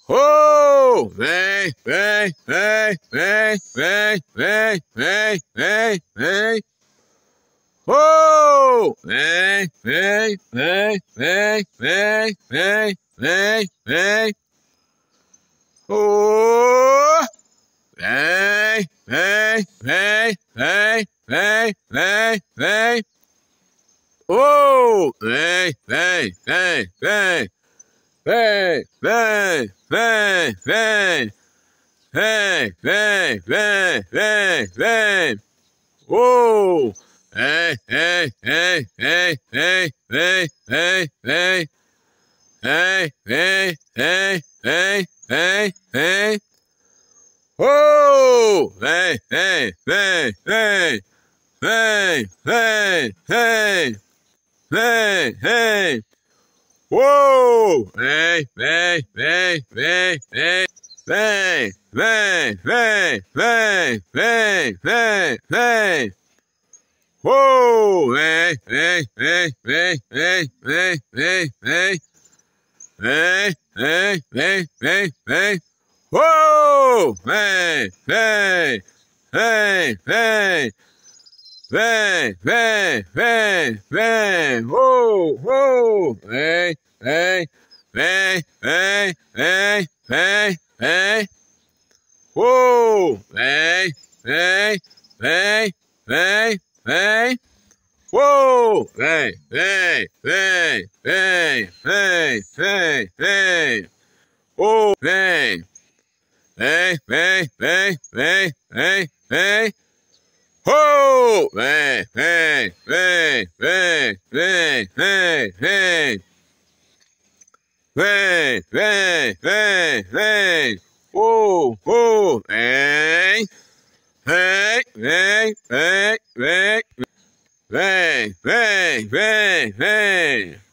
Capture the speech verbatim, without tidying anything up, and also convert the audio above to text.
Oh, vem, vem, vem, vem, vem, vem, vem, vem, vem. Oh, vem, vem, vem, vem, vem, vem, vem, vem. Oh, vem, vem, vem, vem, vem, vem, vem. Oh, vem, vem, vem, vem. Vem, vem, vem, vem, vem, vem, vem, vem, vem. Oh, vem, vem, vem, vem, vem, vem, vem, vem, vem, vem, vem, vem, vem, vem. Oh, vem, vem, vem, vem, vem, vem, vem, vem, vem. Uou! Vem, vem, vem, vem, vem, vem, vem, vem, vem, vem, vem, vem. Uou! Vem, vem, vem, vem, vem, vem, vem, vem. Vem, vem, vem, vem, vem. Uou! Vem, vem, vem, vem. Vem, vem, vem, vem, uou, uou, vem, vem, vem, vem, vem, vem, vem, uou, vem, vem, vem, vem, vem, uou, vem, vem, vem, vem, vem, vem, vem, uou, vem, vem, vem, vem, vem, vem, vem. Oh! Vem, vem, vem, vem, vem, vem, vem. Vem, vem, vem, vem. Oh, oh, vem. Vem, vem, vem, vem. Vem, vem, vem, vem.